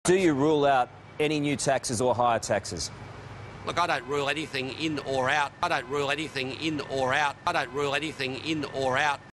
Do you rule out any new taxes or higher taxes? Look, I don't rule anything in or out. I don't rule anything in or out. I don't rule anything in or out.